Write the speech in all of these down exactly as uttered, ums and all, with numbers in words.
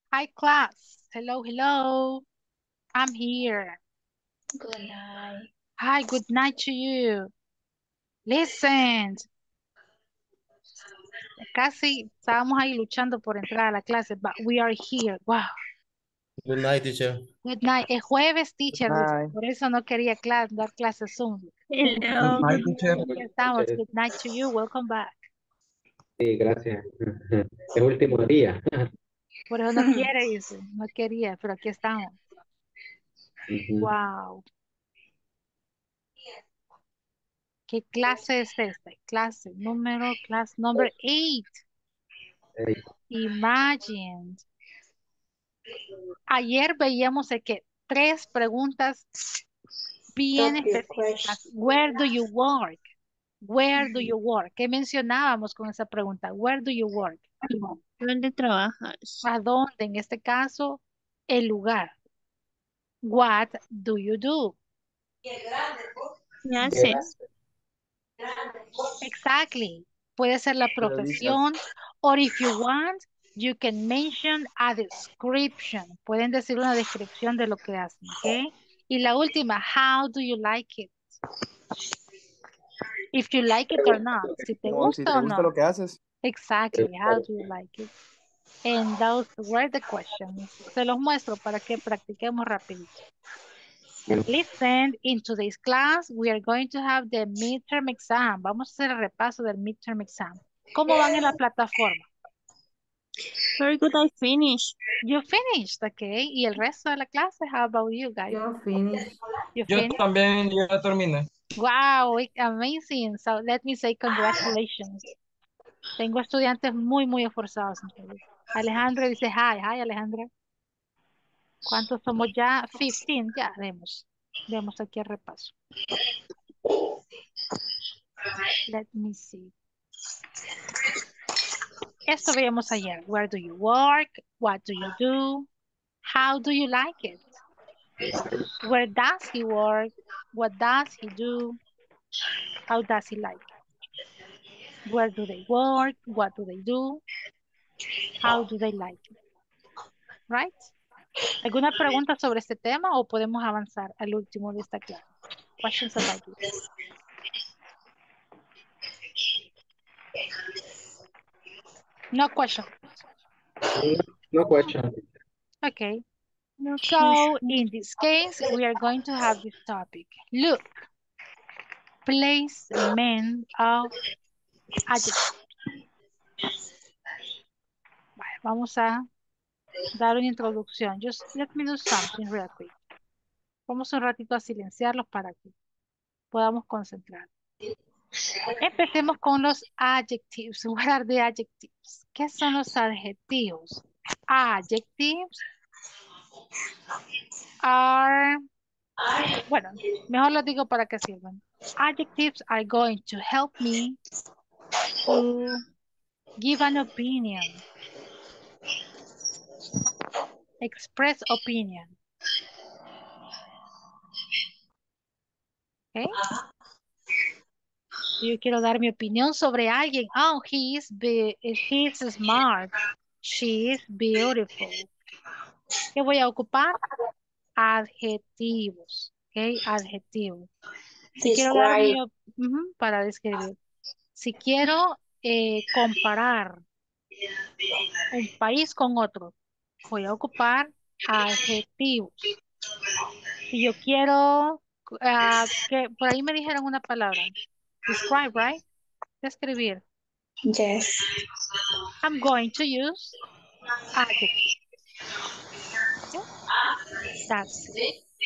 Hi, class. Hello, hello. I'm here. Good night. Hi, good night to you. Listen. Casi estábamos ahí luchando por entrar a la clase, but we are here. Wow. Good night, teacher. Good night. Es jueves, teacher, dice. Hi. Por eso no quería clase, dar clases Zoom. Hello. Hi, teacher. Aquí estamos. Good night to you. Welcome back. Sí, gracias. El último día. Por eso no quiere, dice. No quería, pero aquí estamos. Ujú. Wow. ¿Qué clase es esta? Clase número, class number eight. Ey, Imagine. Ayer veíamos de que tres preguntas bien Stop your específicas. question. Where do you work? Where do you work? ¿Qué mencionábamos con esa pregunta? Where do you work? ¿Dónde trabajas? ¿A dónde? En este caso, el lugar. What do you do? ¿Qué haces? Exactly. Puede ser la ¿Qué dedicas? profesión, or if you want, you can mention a description. Pueden decir una descripción de lo que hacen, ¿ok? Y la última, how do you like it? If you like it or not. Si te Como si gusta te o gusta no. lo que haces. Exactly. How do you like it? And those were the questions. Se los muestro para que practiquemos rapidito. Listen, in today's class, we are going to have the midterm exam. Vamos a hacer el repaso del midterm exam. ¿Cómo van en la plataforma? Very good, I finished. You finished, okay. ¿Y el resto de la clase? How about you guys? Yo finish. You Yo finished? también ya terminé. Wow, amazing. So let me say congratulations. Tengo estudiantes muy, muy esforzados. Entonces. Alejandra dice hi. Hi, Alejandra. ¿Cuántos somos ya? quince. Ya, demos. Demos aquí el repaso. Let me see. Esto veíamos ayer. Where do you work? What do you do? How do you like it? Where does he work? What does he do? How does he like it? Where do they work? What do they do? How do they like it? Right? ¿Alguna pregunta sobre este tema o podemos avanzar al último de esta clase? Questions about this. No question. No, no question. Okay. No So in this case, we are going to have this topic. Look, placement of adjectives. Vale, vamos a dar una introducción. Just let me do something real quick. Vamos un ratito a silenciarlos para que podamos concentrar. Empecemos con los adjectives. What are the adjectives? ¿Qué son los adjetivos? Adjectives are, bueno, mejor lo digo para que sirvan. Adjectives are going to help me to give an opinion, express opinion. ¿Ok? Si yo quiero dar mi opinión sobre alguien, oh, he is, be he is smart, she is beautiful. ¿Qué voy a ocupar? Adjetivos, ¿ok? Adjetivos. Si quiero dar mi, Describe. op- ujú, para describir. Si quiero eh, comparar un país con otro, voy a ocupar adjetivos. Si yo quiero, ah, que por ahí me dijeron una palabra, describe, right? Describir. Yes. I'm going to use adjectives. Okay? That's it.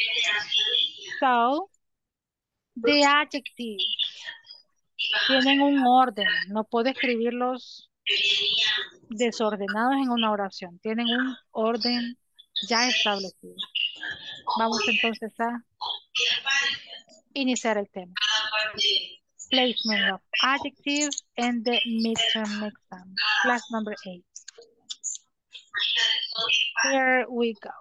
So, the adjectives tienen un orden. No puedo escribirlos desordenados en una oración. Tienen un orden ya establecido. Vamos entonces a iniciar el tema. Placement of adjectives and the midterm exam. Class number eight. Here we go.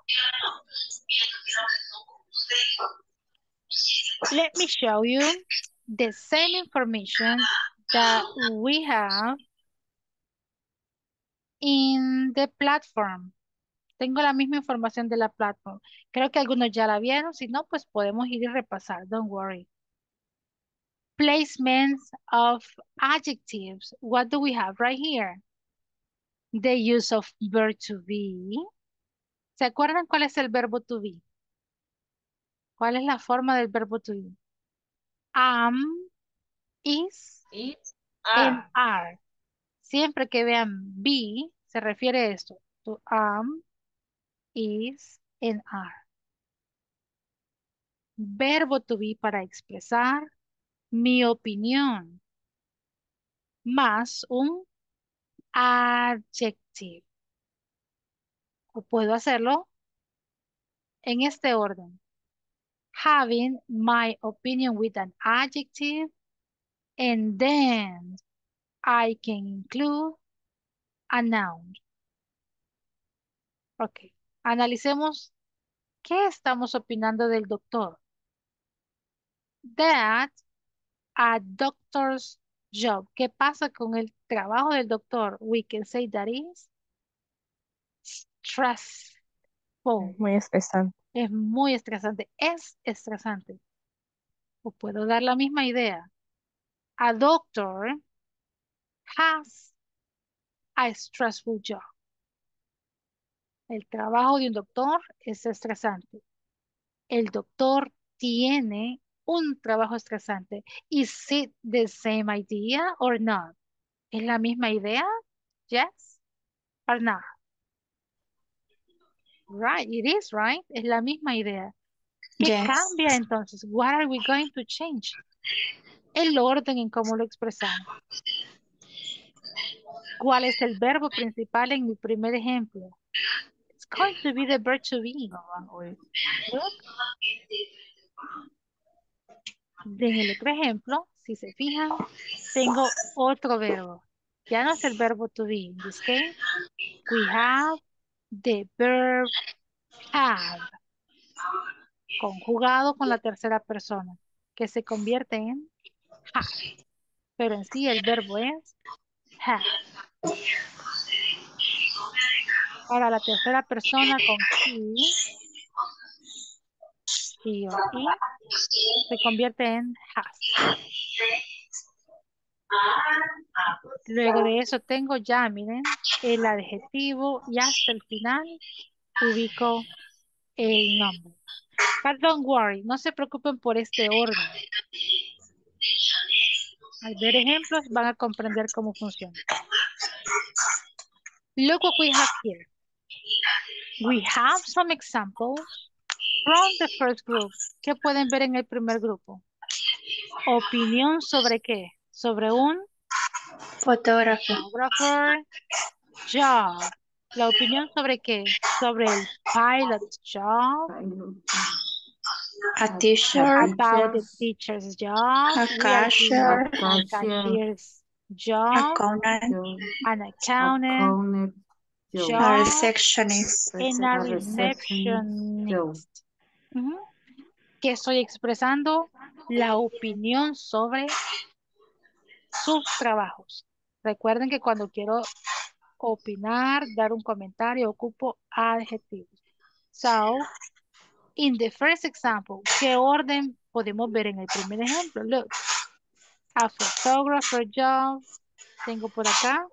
Let me show you the same information that we have in the platform. Tengo la misma información de la platform. Creo que algunos ya la vieron. Si no, pues podemos ir y repasar. Don't worry. Placements of adjectives. What do we have right here? The use of verb to be. ¿Se acuerdan cuál es el verbo to be? ¿Cuál es la forma del verbo to be? Am, is, Is and are. are. Siempre que vean be, se refiere a esto. To am, is, and are. Verbo to be para expresar mi opinión, más un adjective. O puedo hacerlo en este orden. Having my opinion with an adjective, and then I can include a noun. Ok. Analicemos qué estamos opinando del doctor. That a doctor's job. ¿Qué pasa con el trabajo del doctor? We can say that is stressful. Muy estresante. Es muy estresante. Es estresante. O puedo dar la misma idea. A doctor has a stressful job. El trabajo de un doctor es estresante. El doctor tiene un trabajo estresante. Is it the same idea or not? ¿Es la misma idea? Yes or not? Right, it is, right? Es la misma idea. ¿Qué Yes. cambia entonces? What are we going to change? El orden en cómo lo expresamos. ¿Cuál es el verbo principal en mi primer ejemplo? It's going to be the verb to be. Look. En el otro ejemplo, si se fijan, tengo otro verbo. Ya no es el verbo to be. In this case, we have the verb have, conjugado con la tercera persona, que se convierte en have. Pero en sí el verbo es have. Para la tercera persona con he, he or he, se convierte en has. Luego de eso tengo ya, miren, el adjetivo y hasta el final ubico el nombre. But don't worry, no se preocupen por este orden. Al ver ejemplos van a comprender cómo funciona. Look what we have here. We have some examples from the first group. ¿Qué pueden ver en el primer grupo? Opinión sobre qué? Sobre un Fotógrafo. photographer job. ¿La opinión sobre qué? Sobre el pilot job. A teacher. About the teacher's job. A We are doing cashier. a cashier's job. Accountant. An accountant A job. receptionist. And a receptionist. Ujú. Que estoy expresando la opinión sobre sus trabajos. Recuerden que cuando quiero opinar, dar un comentario, ocupo adjetivos. So, in the first example, ¿qué orden podemos ver en el primer ejemplo? Look, a photographer job, tengo por acá,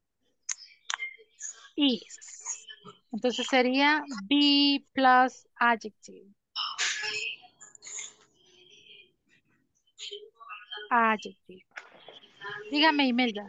is. Entonces sería be plus adjective. Adjective. Dígame, Imelda.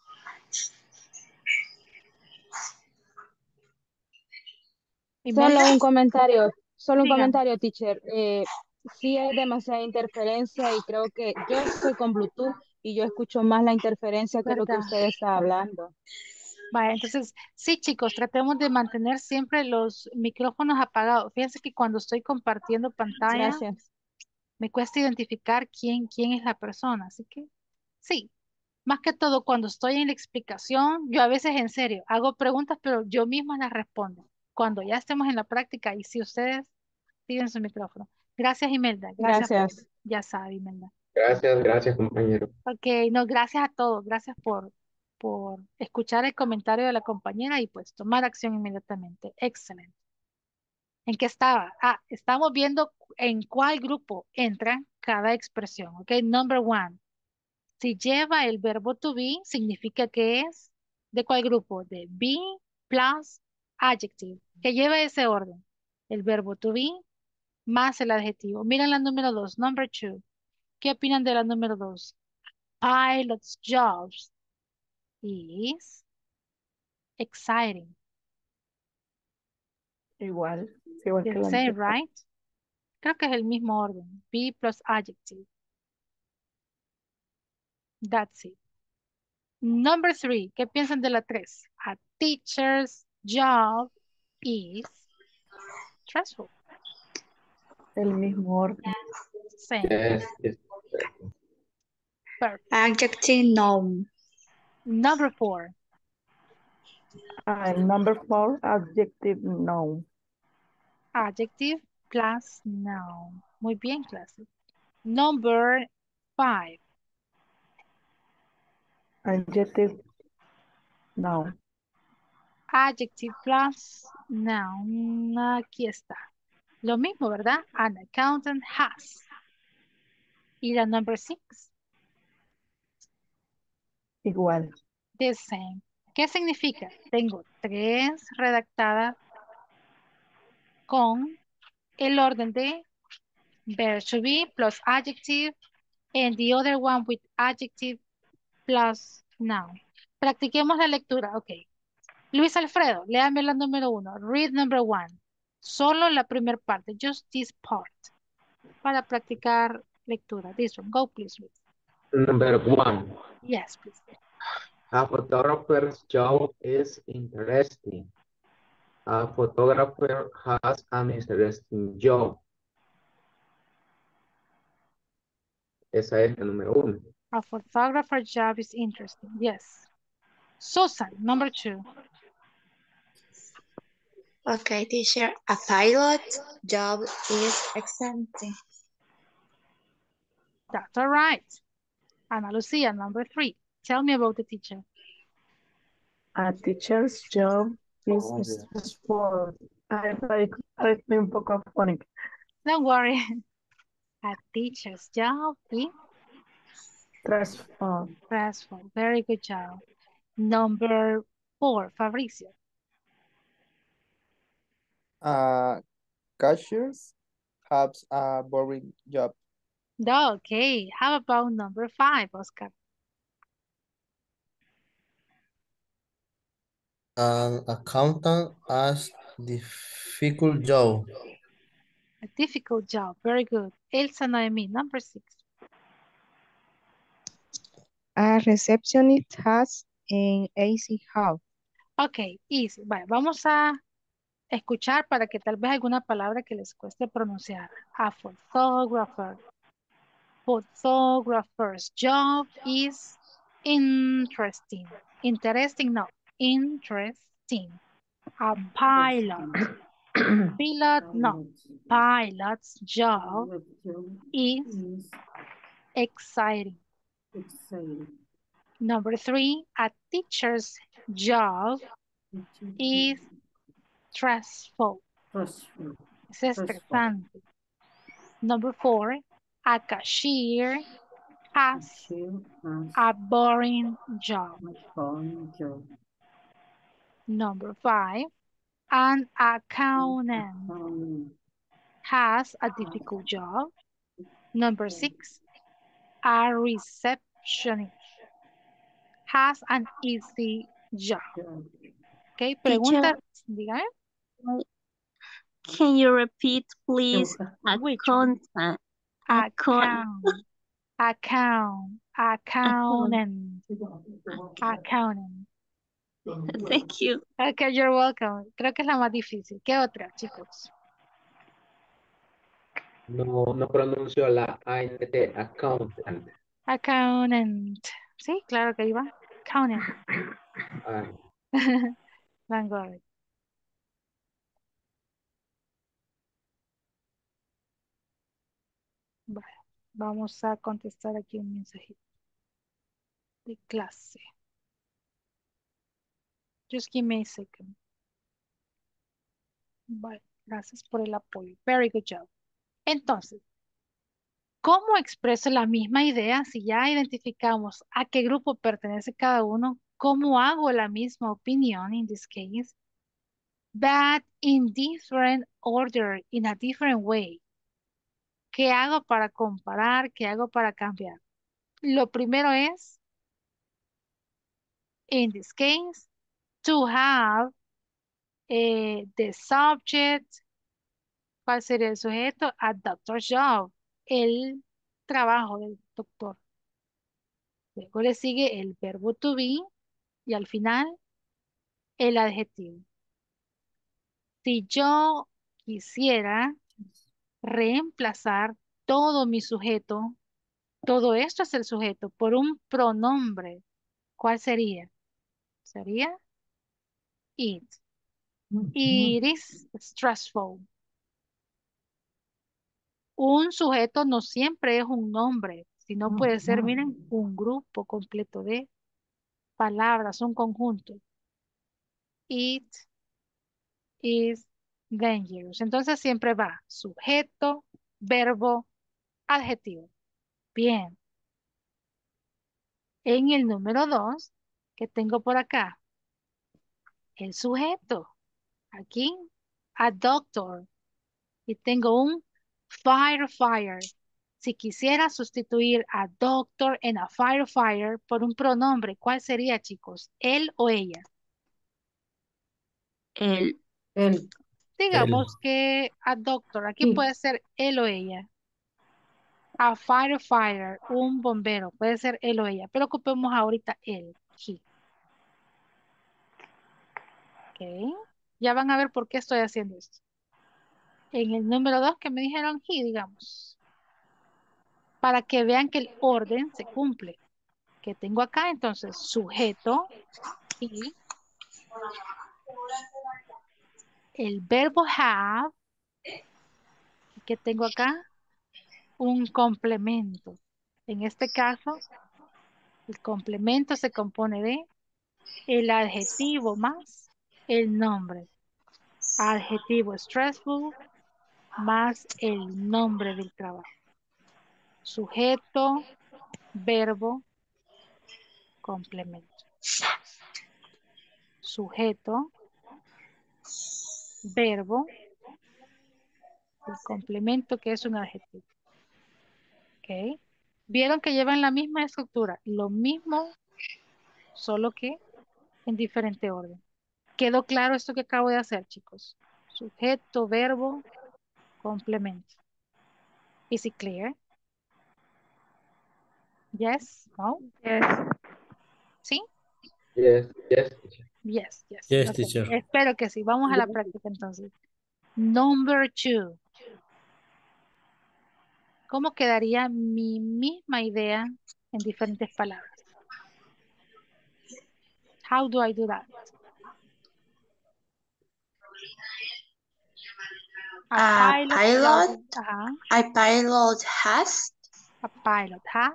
Imelda, Solo un comentario, solo un dígame. comentario, teacher. Eh, sí hay demasiada interferencia y creo que yo estoy con Bluetooth y yo escucho más la interferencia que lo que ¿Verdad? usted está hablando. Vale, entonces, sí, chicos, tratemos de mantener siempre los micrófonos apagados. Fíjense que cuando estoy compartiendo pantalla, Gracias. me cuesta identificar quién, quién es la persona. Así que, sí, más que todo cuando estoy en la explicación, yo a veces en serio hago preguntas, pero yo misma las respondo. Cuando ya estemos en la práctica y si ustedes tienen su micrófono. Gracias, Imelda. Gracias por, Gracias. ya sabe, Imelda. Gracias, gracias, compañero. Ok, no, gracias a todos. Gracias por por escuchar el comentario de la compañera y pues tomar acción inmediatamente. Excelente. ¿En qué estaba? Ah, estamos viendo en cuál grupo entra cada expresión. Ok, number one. Si lleva el verbo to be, significa que es ¿de cuál grupo? De be plus adjective. Que lleva ese orden. El verbo to be más el adjetivo. Miren la número dos, number two. ¿Qué opinan de la número dos? Pilot's jobs is exciting. Igual, es igual The que la same, anterior. right? Creo que es el mismo orden. Be plus adjective. That's it. Number three. ¿Qué piensan de la tres? A teacher's job is stressful. El mismo orden. Same. Yes, yes. Perfect. Adjective noun. Number four. And number four, adjective noun. Adjective plus noun. Muy bien, clase. Number five. Adjective noun. Adjective plus noun. Aquí está. Lo mismo, ¿verdad? An accountant has. Y la number six. Igual. The same. ¿Qué significa? Tengo tres redactadas con el orden de verb to be plus adjective and the other one with adjective plus noun. Practiquemos la lectura. Ok. Luis Alfredo, léame la número uno. Read number one. Solo la primera parte. Just this part. Para practicar lectura. This one. Go, please, Luis. Number one. Yes, please. A photographer's job is interesting. A photographer has an interesting job. Esa es la número uno. A photographer job is interesting. Yes. Susan, number two. Okay, teacher. A pilot job is exciting. That's all right. Ana Lucia, number three. Tell me about the teacher. A teacher's job is stressful. I like I think un poco afónica. Don't worry. A teacher's job is Stressful. stressful. Very good job. Number four, Fabricio. Uh, cashiers have a boring job. Okay, how about number five, Oscar? An accountant has difficult job. A difficult job. Very good. Elsa Noemi, number six. A receptionist has an easy house. Ok, easy. Vale, vamos a escuchar para que tal vez alguna palabra que les cueste pronunciar. A photographer. Photographer's job is interesting. Interesting, no. Interesting. A pilot. Pilot, no. Pilot's job is exciting. Number three, a teacher's job is stressful. Es estresante. Number four, a cashier has a boring job. Number five, an accountant has a difficult job. Number six, a receptionist has an easy job. Okay, preguntas, dígame. Can you repeat, please? Which one? Accountant. Account. Account. Account. Accountant. Accountant. Thank you. Okay, you're welcome. Creo que es la más difícil. ¿Qué otra, chicos? No, no pronuncio la A N T, accountant. Accountant. Sí, claro que iba. Accountant. Ay, Don't worry. Vale, vamos a contestar aquí un mensajito de clase. Just give me a second. Vale, gracias por el apoyo. Very good job. Entonces, ¿cómo expreso la misma idea si ya identificamos a qué grupo pertenece cada uno? ¿Cómo hago la misma opinión in this case? But in different order, in a different way. ¿Qué hago para comparar? ¿Qué hago para cambiar? Lo primero es, in this case, to have eh, the subject. ¿Cuál sería el sujeto? A doctor's job. El trabajo del doctor. Luego le sigue el verbo to be y al final el adjetivo. Si yo quisiera reemplazar todo mi sujeto, todo esto es el sujeto, por un pronombre, ¿cuál sería? Sería it. It is stressful. Un sujeto no siempre es un nombre, sino puede ser, miren, un grupo completo de palabras, un conjunto. It is dangerous. Entonces siempre va sujeto, verbo, adjetivo. Bien. En el número dos, que tengo por acá, el sujeto. Aquí, a doctor. Y tengo un firefighter. Si quisiera sustituir a doctor en a firefighter por un pronombre, ¿cuál sería, chicos? ¿Él o ella? El, El, Digamos que a doctor, aquí Sí. puede ser él o ella. A firefighter, un bombero, puede ser él o ella, pero ocupemos ahorita él, he. Ok, ya van a ver por qué estoy haciendo esto. En el número dos que me dijeron he, digamos, para que vean que el orden se cumple. Que tengo acá entonces sujeto y el verbo have, y que tengo acá un complemento. En este caso, el complemento se compone de el adjetivo más el nombre. Adjetivo stressful más el nombre del trabajo. Sujeto, verbo, complemento. Sujeto, verbo, el complemento que es un adjetivo. ¿Ok? Vieron que llevan la misma estructura, lo mismo, solo que en diferente orden. ¿Quedó claro esto que acabo de hacer, chicos? Sujeto, verbo, complemento. Is it clear? Yes? No? Yes. ¿Sí? Yes, yes, teacher. Yes, yes. Yes, Ok, teacher. espero que sí. Vamos a la práctica entonces. Number two. ¿Cómo quedaría mi misma idea en diferentes palabras? How do I do that? A A pilot, pilot, does- ajá, a pilot has a pilot has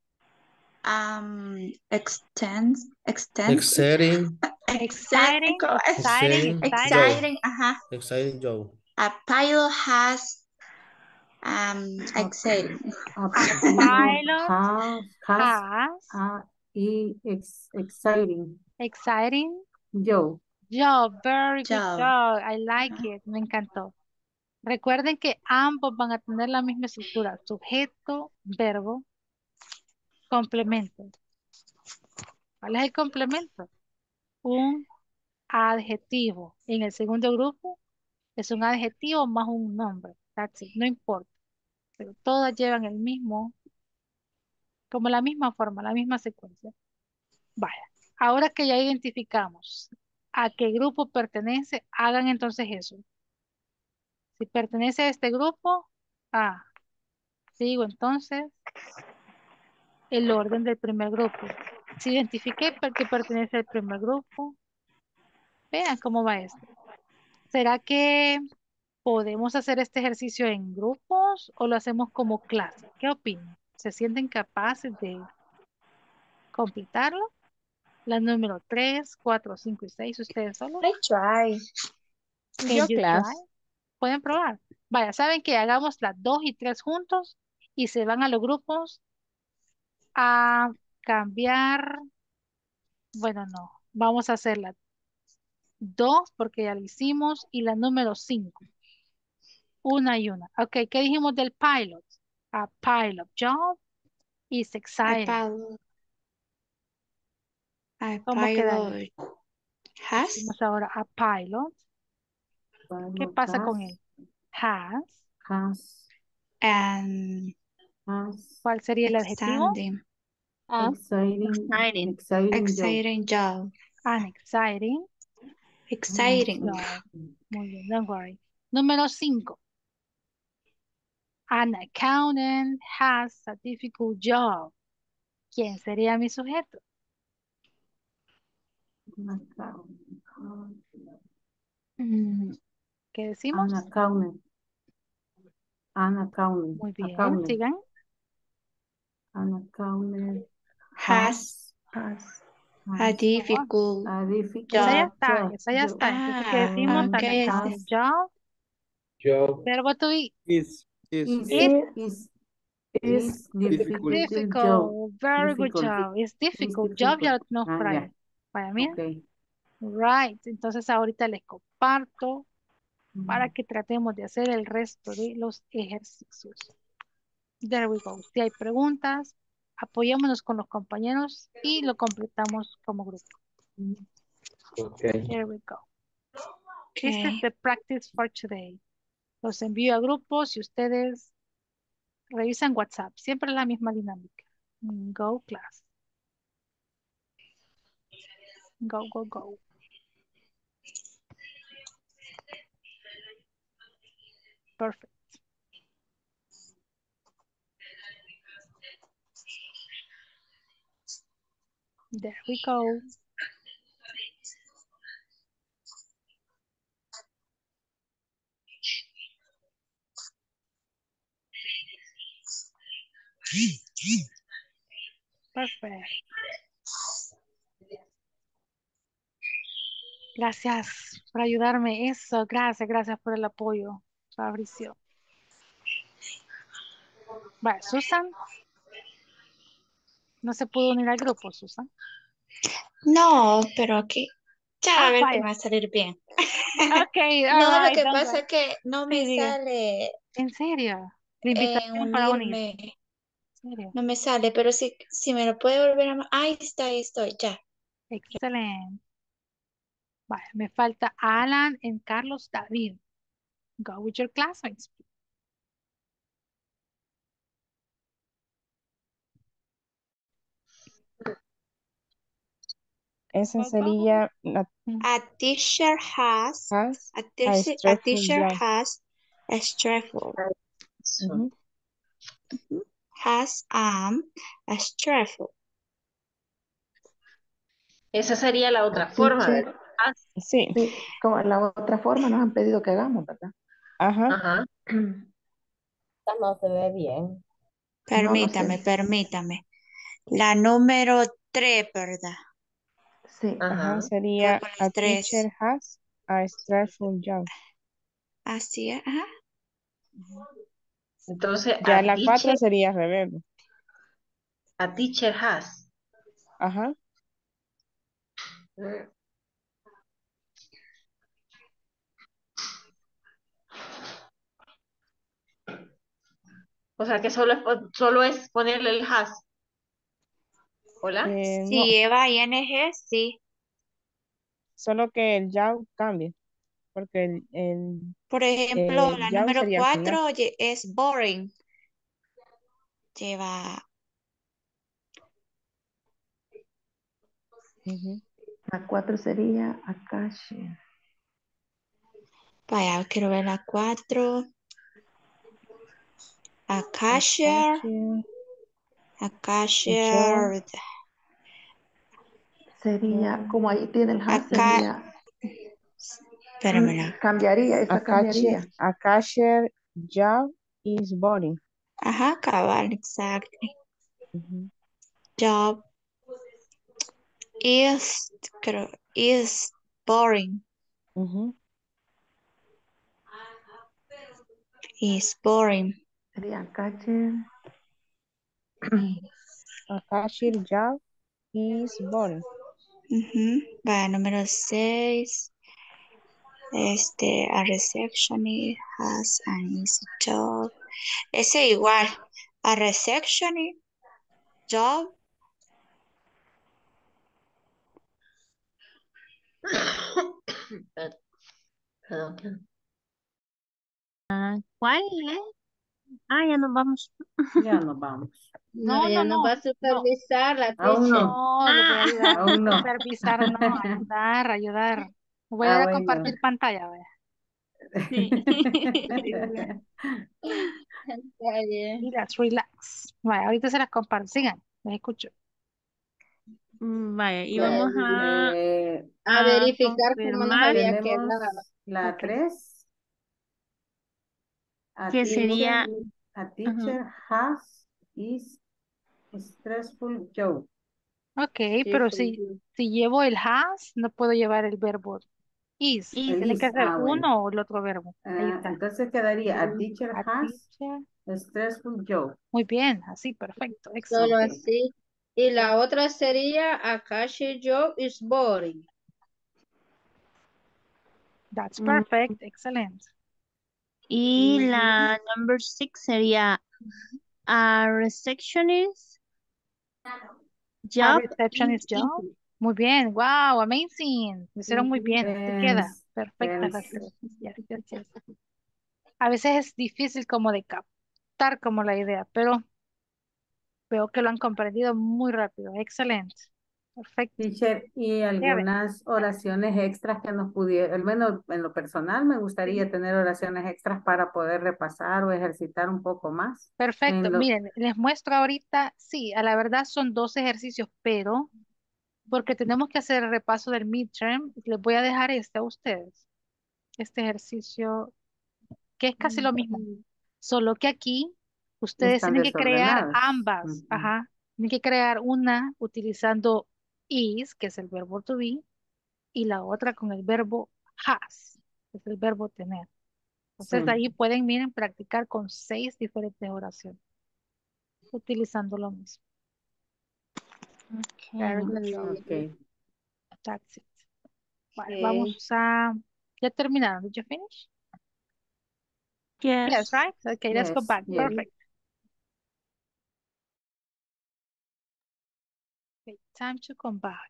um extends extends Exciting, exciting, exciting exciting, exciting exciting. job. exciting uh-huh. Exciting job. A pilot has um exciting A pilot has, has, has a, y ex, exciting. exciting Yo, job. Very good job. job. I like it. Me encantó. Recuerden que ambos van a tener la misma estructura. Sujeto, verbo, complemento. ¿Cuál es el complemento? Un adjetivo. En el segundo grupo es un adjetivo más un nombre. That's it. No importa. Pero todas llevan el mismo, como la misma forma, la misma secuencia. Vaya. Ahora que ya identificamos a qué grupo pertenece, hagan entonces eso. Si pertenece a este grupo, ah, sigo entonces el orden del primer grupo. Si identifiqué per- que pertenece al primer grupo, vean cómo va esto. ¿Será que podemos hacer este ejercicio en grupos o lo hacemos como clase? ¿Qué opinan? ¿Se sienten capaces de completarlo? La número tres, cuatro, cinco y seis, ustedes solos. I try. Can Yo you class. try? Pueden probar. Vaya, saben que hagamos las dos y tres juntos y se van a los grupos a cambiar. Bueno, no. Vamos a hacer la dos porque ya la hicimos y la número cinco. Una y una. Ok, ¿qué dijimos del pilot? A pilot job is I exciting. pilot. I ¿Cómo quedaría? pilot has Decimos ahora a pilot. ¿Qué Pilot pasa con has, él? Has. has, and has ¿Cuál sería el adjetivo? extending. Ah, exciting, Exciting. exciting job. Exciting job. An exciting Exciting. job. Muy bien, don't worry. Número cinco. An accountant has a difficult job. ¿Quién sería mi sujeto? An account- Mm, ¿Qué decimos? An accountant. An accountant. Muy bien, Accountant. sigan. An accountant has has, a has difficult. a difficult Esa ya Job. está, job. esa ya Job. está. Entonces, ¿qué Ah, decimos? An okay, ese- accountant job. Job Verbo to be. Is, is, Is, It is, is is difficult. difficult job. difficult. Very good Difficult. job. It's Is difficult job. Ya lo difficult. tenemos Ah, por ya. ahí. Vaya, mira. Okay. Right. Entonces, ahorita les comparto para Mm. que tratemos de hacer el resto de los ejercicios. There we go. Si hay preguntas, apoyémonos con los compañeros y lo completamos como grupo. Okay. Here we go. This is okay. the practice for today. Los envío a grupos y ustedes revisan WhatsApp. Siempre la misma dinámica. Go class. Go, go, go. Perfect. There we go. Perfect. Gracias por ayudarme. Eso, gracias, gracias por el apoyo, Fabricio. Vale, Susan. No se pudo unir al grupo, Susan. No, pero aquí ya va Ah, a ver que vaya. me va a salir bien. Ok, all No, lo right, que don't pasa worry. es que no Sí, me diga. sale ¿En serio? La en invitación para unir. unirme. ¿En serio? No me sale, pero si, si me lo puede volver a... ma- Ahí está, ahí estoy, ya. Excelente. Vale, me falta Alan y Carlos David. Go with your classmates. esa Go, go. sería la Mm. A teacher has, has a a teacher, a stressful teacher job. has a stressful, Ujú. has um, a stressful. Esa sería la otra forma, Teacher. ¿verdad? Sí, Sí, como la otra forma nos han pedido que hagamos, ¿verdad? ajá. Ajá. Esta no se ve bien. Permítame, sé. permítame. La número tres, ¿verdad? Sí. Ajá, Ajá. sería Con a las tres. teacher has a stressful job. Así es, ajá. Entonces, Ya a la teacher, cuatro sería revés. a teacher has. Ajá. O sea que solo es, pon- solo es ponerle el has. ¿Hola? Eh, no, Si lleva ing, sí. solo que el job cambie. Porque el, el, Por ejemplo, el la job número sería al final. cuatro es boring. Lleva Ujú. La cuatro sería Acacia. Vaya, quiero ver la cuatro. A A cashier. cashier, A cashier. Sería, job. como ahí tiene el has, Acá. sería, Espéramela. cambiaría, esa A cashier, cambiaría. a cashier job is boring. Ajá, cabal, exactly. Ujú. Job Is, creo, is boring. Ujú. Is boring. Sería catcher. A cashier job is boring. Ujú. Va, número seis. Este, a receptionist has an easy job. Ese igual. A receptionist job. Perdón. ¿Cuál es? Ah, ya nos vamos. Ya nos vamos. No, No, no, ya nos va no, a no, supervisar la Aún teacher. no, no, le voy a Ah, ayudar. aún no. Supervisar, no, ayudar, ayudar. Voy a Ah, ir a bueno. compartir pantalla, vaya. sí. Está bien. Relax, relax. Vaya, ahorita se las comparto. Sigan, les escucho. Mm, Vaya, y Bueno, vamos a, Eh, a a verificar cómo nos confirmar había quedado. tenemos la Ok. tres. A que teacher, sería, a ajá, teacher has is stressful job. Ok, Sí, pero pues, si, sí. si llevo el has, no puedo llevar el verbo is. y El Tiene que is, ser ah, bueno. uno o el otro verbo. Ahí Ah, está. entonces quedaría a Mm, teacher A has teacher. stressful job. Muy bien, así, perfecto. Solo Excellent. Ok. así. Y la otra sería a cashier job is boring. That's mm, perfect. Excellent. y Ujú. la number six sería a receptionist A job is receptionist job. easy. Muy bien. Wow, amazing. Lo hicieron muy bien. Así queda. Thanks, Perfectas las thanks. tres. Yes, yes, yes. A veces es difícil como de captar como la idea, pero veo que lo han comprendido muy rápido. Excelente. Perfecto. Teacher, y Dígame. algunas oraciones extras que nos pudiera, al menos en lo personal, me Sí. gustaría tener oraciones extras para poder repasar o ejercitar un poco más. Perfecto. En lo, Miren, les muestro ahorita, sí, a la verdad son dos ejercicios, pero porque tenemos que hacer el repaso del midterm, les voy a dejar este a ustedes. Este ejercicio, que es casi lo mismo, solo que aquí ustedes están tienen que crear desordenadas. ambas, Ujú. ajá. Tienen que crear una utilizando is, que es el verbo to be, y la otra con el verbo has, que es el verbo tener. Sí. Entonces de ahí pueden, miren, practicar con seis diferentes oraciones, utilizando lo mismo. Very Okay. good job. Ok. That's it. Vale, Ok. vamos a... ¿Ya terminaron? Did you finish? Yes, Yes. right? Okay, let's go Yes, back. yes. Perfect. Okay, time to come back.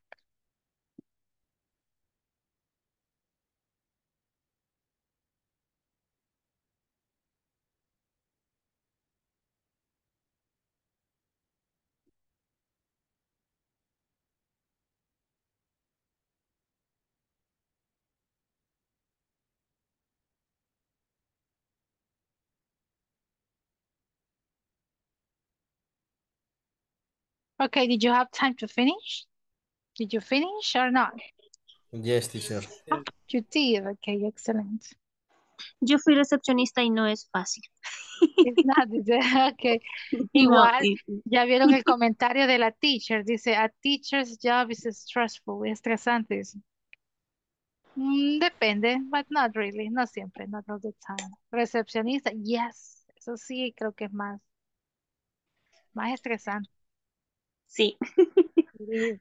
Okay, did you have time to finish? Did you finish or not? Yes, teacher. Ah, you did. Okay, excellent. Yo fui recepcionista y no es fácil. It's not, dice, okay. No, Igual, y- ya vieron el comentario de la teacher. Dice, a teacher's job is stressful. Es estresante. Dice. Mm, depende, but not really. No siempre, not all the time. Recepcionista, yes. Eso sí, creo que es más, más estresante. sí. Sí,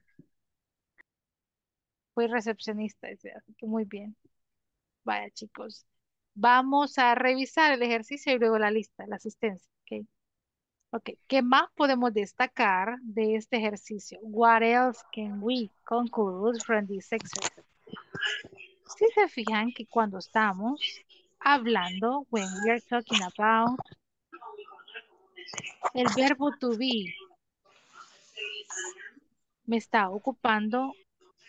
fui recepcionista, dice, así que muy bien. Vaya, chicos. Vamos a revisar el ejercicio y luego la lista, la asistencia. Ok. Ok. ¿Qué más podemos destacar de este ejercicio? What else can we conclude from this exercise? Si se fijan que cuando estamos hablando, when we are talking about, el verbo to be me está ocupando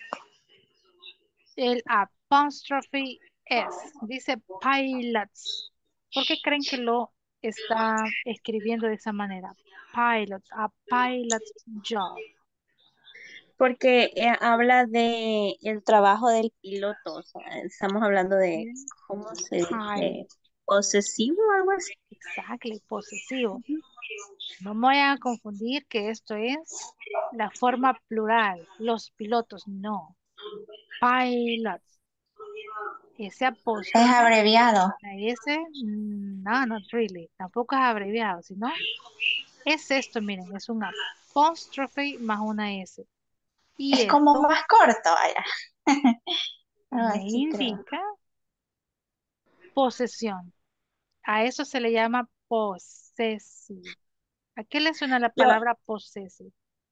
el apóstrofe S. Dice pilots. ¿Por qué creen que lo está escribiendo de esa manera? Pilots, a pilot's job. Porque eh, habla de el trabajo del piloto, o sea, estamos hablando de, ¿cómo se Pilot. dice? posesivo o algo así. Exactly, posesivo. No me vayan a confundir que esto es la forma plural. Los pilotos, no. Pilots. Ese Es apóstrofe, abreviado. la S, mm, no, not really. Tampoco es abreviado, sino es esto, miren, es un apóstrofe más una S. Y Es como esto más corto, vaya. Algo me así creo. indica posesión. A eso se le llama possessive. ¿A qué le suena la Yo, palabra possessive?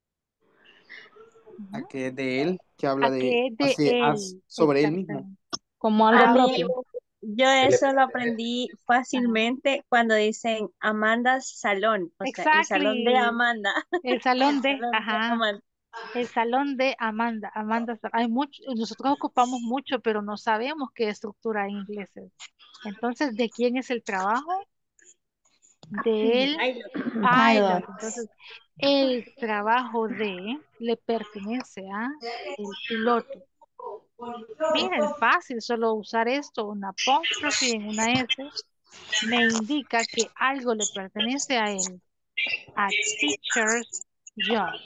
A Ujú. que es de él, que A habla de, que es de hace, haz él, sobre él mismo. exactamente. Como a algo Algo mí, propio. yo Se le eso lo pertenece. aprendí Ajá. fácilmente cuando dicen Amanda's Salón, o sea, el salón de Exactly. Amanda, El el salón de, salón de ajá, Amanda. el salón de Amanda. Amanda, Sa- hay mucho, nosotros ocupamos mucho, pero no sabemos qué estructura hay ingleses. Entonces, ¿de quién es el trabajo? Del Pilot. pilot. Pilot. Entonces, el trabajo de le pertenece a el piloto. Miren, fácil, solo usar esto, una apóstrofe en una S, me indica que algo le pertenece a él. A teacher's job.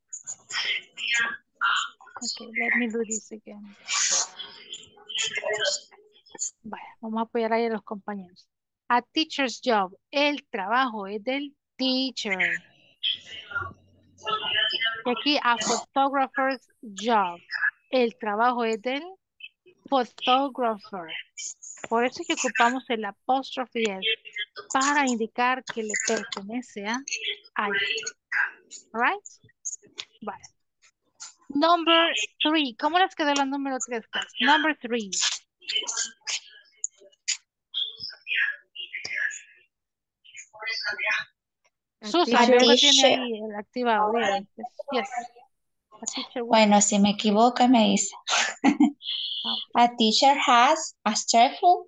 Okay, let me do this again. Vaya, vamos a apoyar ahí a los compañeros. A teacher's job. El trabajo es del teacher. Y aquí a photographer's job. El trabajo es del photographer. Por eso es que ocupamos el apóstrofe S para indicar que le pertenece a alguien. Right? Vale. Number three. ¿Cómo les quedó la número tres, clase? Number three. A Susan, A veo teacher, que tiene teacher. ahí el activado, dígame. Yes. Yes. A teacher what? Bueno, si me equivoco me dice. Ah, A teacher has a stressful.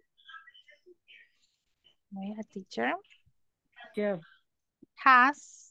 muy bien, a teacher job. has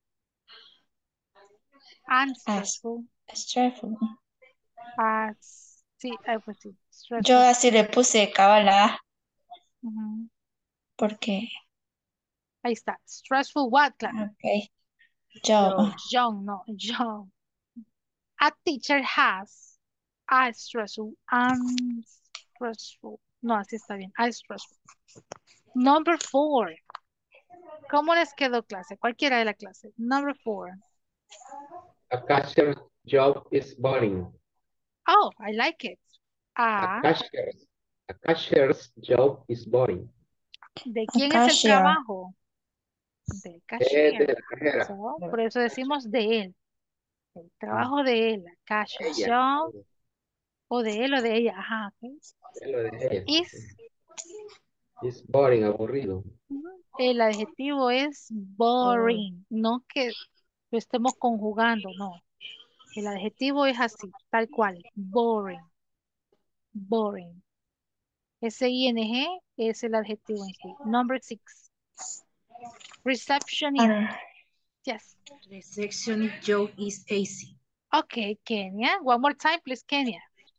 As unstressful stressful. as, sí, ah, pues sí, Yo stressful. así le puse cabala Ujú. porque, Ahí está. Stressful what, clase? ok, job. Job. Young, no, young. A teacher has a stressful, unstressful. No, así está bien. A stressful. Number four. ¿Cómo les quedó, clase? Cualquiera de la clase. Number four. A cashier's job is boring. Oh, I like it. A A, cashier's, a cashier's job is boring. ¿de A quién es el cashier. trabajo? Del Es cashier. de la cajera. So, por eso decimos de él. El trabajo de él, la cashier's Ella. job, o de él o de ella. Ajá, ok. Es lo de ella. Is, Is boring, aburrido. ujú, el adjetivo es boring. No que lo estemos conjugando, no. El adjetivo es así, tal cual. Boring. Boring. Ese ing es el adjetivo en sí. Number six. Receptionist. A Yes. Receptionist job is easy. Okay, Kenya. One more time, please, Kenya.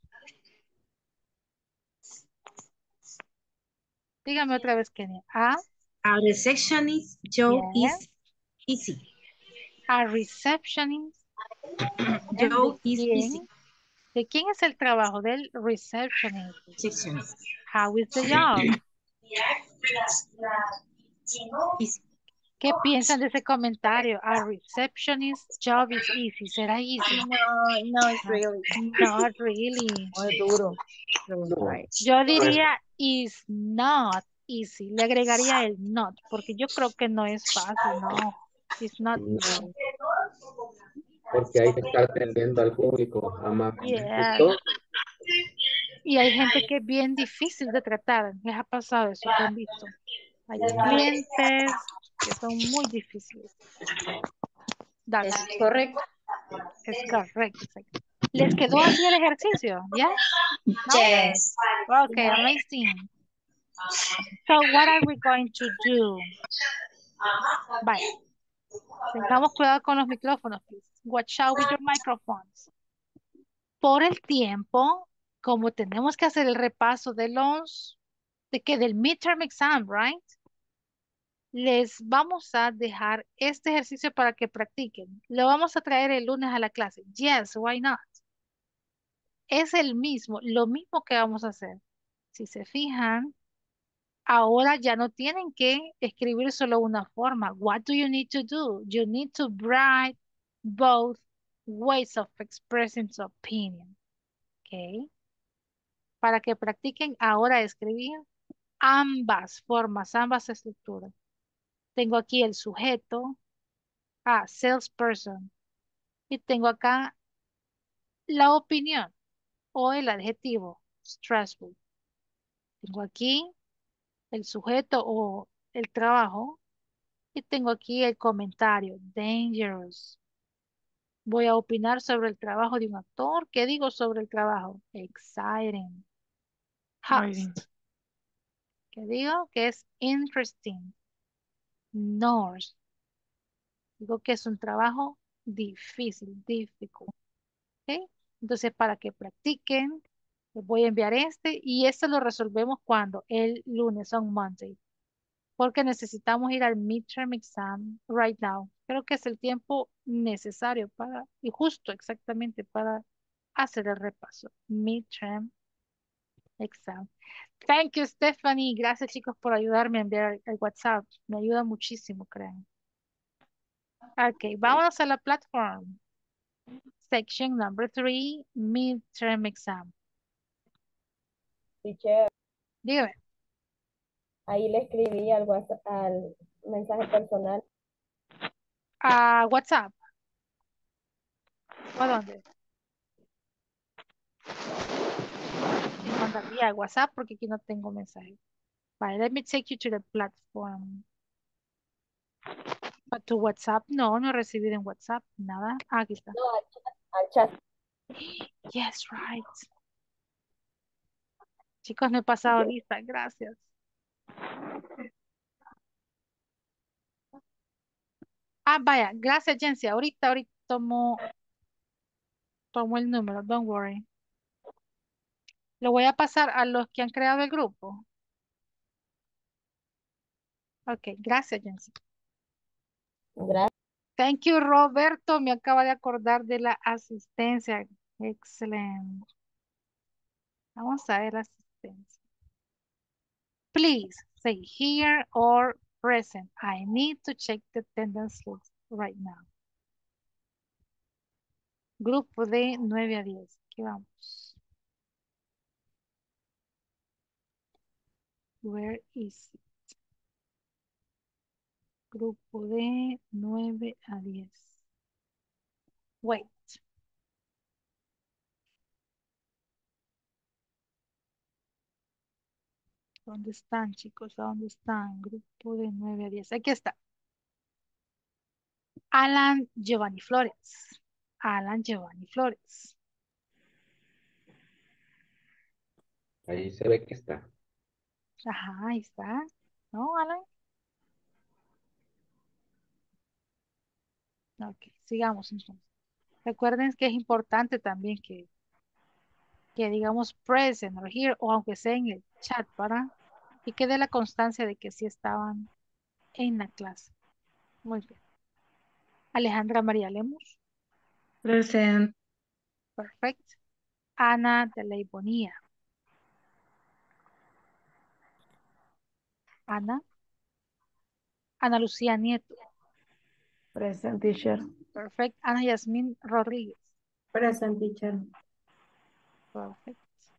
Dígame otra vez, Kenia. A, A receptionist job yes. is easy. A receptionist. Bien, ¿de Job is easy. quién? ¿De quién es el trabajo del receptionist? Receptionist. How is the job? Easy. ¿Qué piensan de ese comentario? A receptionist job is easy. ¿Será easy? No, no, it's No, really. not really. No es duro. No. Preguntar. Yo No es- diría is not easy. Le agregaría el not, porque yo creo que no es fácil, no. It's not No, easy. porque hay que estar atendiendo al público amablemente. Yeah. Todo. Y hay gente que es bien difícil de tratar. ¿Les ha pasado eso que han visto? Hay clientes que son muy difíciles. Dale, Es correcto. es correcto. exacto. ¿Les quedó así el ejercicio? ¿Ya? ¿No? Yes. Okay, amazing. So, what are we going to do? Vaya. Tengamos cuidado con los micrófonos, please. Watch out with your microphones. Por el tiempo, como tenemos que hacer el repaso de los de que del midterm exam, right? Les vamos a dejar este ejercicio para que practiquen. Lo vamos a traer el lunes a la clase. Yes, why not? Es el mismo, lo mismo que vamos a hacer. Si se fijan, ahora ya no tienen que escribir solo una forma. What do you need to do? You need to write both ways of expressing your opinion. Okay. Para que practiquen ahora escribir ambas formas, ambas estructuras. Tengo aquí el sujeto, ah, salesperson, y tengo acá la opinión o el adjetivo, stressful. Tengo aquí el sujeto o el trabajo y tengo aquí el comentario, dangerous. Voy a opinar sobre el trabajo de un actor. ¿Qué digo sobre el trabajo? Exciting. Host. ¿Qué digo? Que es interesting. North. Digo que es un trabajo difícil, difficult. ¿Ok? Entonces, para que practiquen, les voy a enviar este y este lo resolvemos cuando el lunes, on Monday. Porque necesitamos ir al midterm exam right now. Creo que es el tiempo necesario para, y justo exactamente para hacer el repaso. Midterm exam. Thank you, Stephanie. Gracias, chicos, por ayudarme a enviar el WhatsApp. Me ayuda muchísimo, creen. Ok, vámonos a la plataforma. Section number three, midterm exam. Teacher, Dígame. ahí le escribí al WhatsApp, al mensaje personal. A WhatsApp. ¿O a dónde? Me mandaría a WhatsApp porque aquí no tengo mensaje. Vale, let me take you to the platform. But to WhatsApp, no, no he recibido en WhatsApp nada. Ah, aquí está. No, al chat. Al chat. Yes, right. Chicos, no he pasado lista, gracias. Ah, vaya, gracias, Jensi. Ahorita, ahorita tomo, tomo el número, don't worry. Lo voy a pasar a los que han creado el grupo. Ok, gracias, Jensi. Gracias. Thank you, Roberto. Me acaba de acordar de la asistencia. Excelente. Vamos a ver la asistencia. Please say here or present. I need to check the attendance list right now. Grupo de nueve a diez. Aquí vamos. Where is it? Grupo de nueve a diez. Wait. ¿Dónde están, chicos? ¿A dónde están? Grupo de nueve a diez. Aquí está. Alan Giovanni Flores. Alan Giovanni Flores. Ahí se ve que está. Ajá, ahí está. ¿No, Alan? Ok, sigamos entonces. Recuerden que es importante también que, que digamos present or here o aunque sea en el chat para y quede la constancia de que sí estaban en la clase. Muy bien. Alejandra María Lemus. Present. Perfecto. Ana de Ley Bonilla. Ana. Ana Lucía Nieto. Present, teacher. Perfecto. Ana Yasmín Rodríguez. Present, teacher. Perfecto.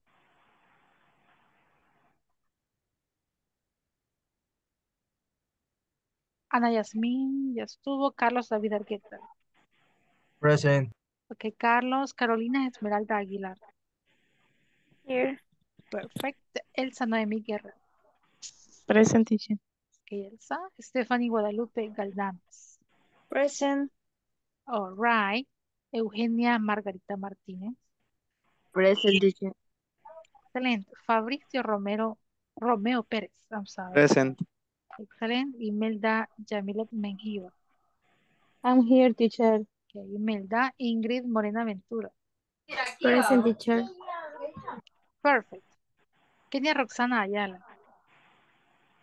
Ana Yasmín ya estuvo. Carlos David Argueta. Present. Ok, Carlos. Carolina Esmeralda Aguilar. Here. Perfecto. Elsa Noemí Guerra. Present, teacher. Ok, Elsa. Stephanie Guadalupe Galdames. Present. All right. Eugenia Margarita Martínez. Present, teacher. Excelente. Fabricio Romero, Romeo Pérez. I'm sorry. Present. Excelente. Imelda Yamilet Mengíbar. I'm here, teacher. Okay. Imelda Ingrid Morena Ventura. Present, teacher. Perfect. Kenia Roxana Ayala.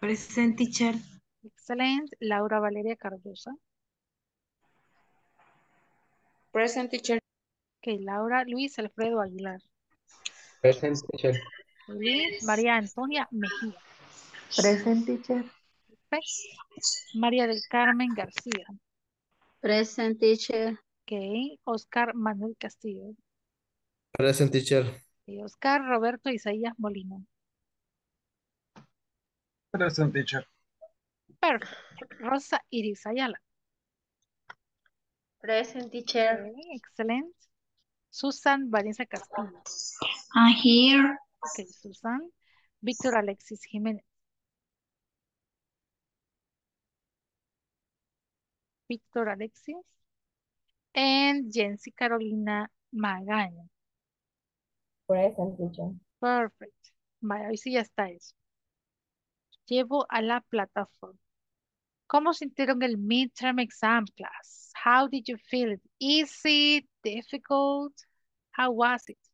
Present, teacher. Excelente. Laura Valeria Cardosa. Present, teacher. Ok, Laura Luis Alfredo Aguilar. Present, teacher. Luis María Antonia Mejía. Present, teacher. Perfecto. María del Carmen García. Present, teacher. Ok. Oscar Manuel Castillo. Present, teacher. Y Oscar Roberto Isaías Molina. Present, teacher. Perfecto. Rosa Iris Ayala. Present, teacher. Ok, excelente. Susan Vanessa Castillo. I'm here. Ok, Susan. Víctor Alexis Jiménez. Víctor Alexis. And Jency Carolina Magaña. Present, teacher. Perfect. Vaya, hoy sí ya está eso. Llevo a la plataforma. ¿Cómo sintieron el midterm exam class? How did you feel it? Easy, difficult? How was it?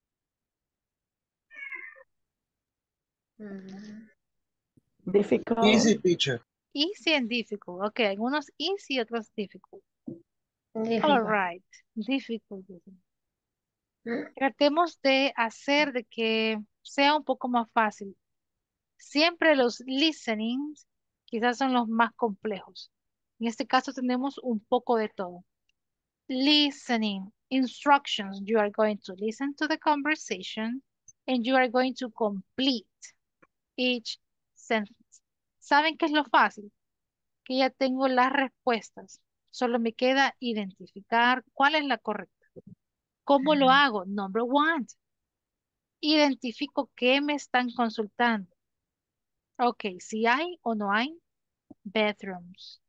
Mm. Difficult. Easy, teacher. Easy and difficult. Ok, algunos easy, otros difficult. All Difficult. right. Difficult. Mm. Tratemos de hacer de que sea un poco más fácil. Siempre los listenings quizás son los más complejos. En este caso tenemos un poco de todo. Listening, instructions. You are going to listen to the conversation and you are going to complete each sentence. ¿Saben qué es lo fácil? Que ya tengo las respuestas. Solo me queda identificar cuál es la correcta. ¿Cómo lo hago? Number one. Identifico qué me están consultando. Ok, si hay o no hay bedrooms.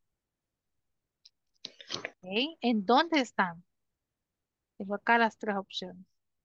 Ok, ¿en dónde están? Tengo acá las tres opciones.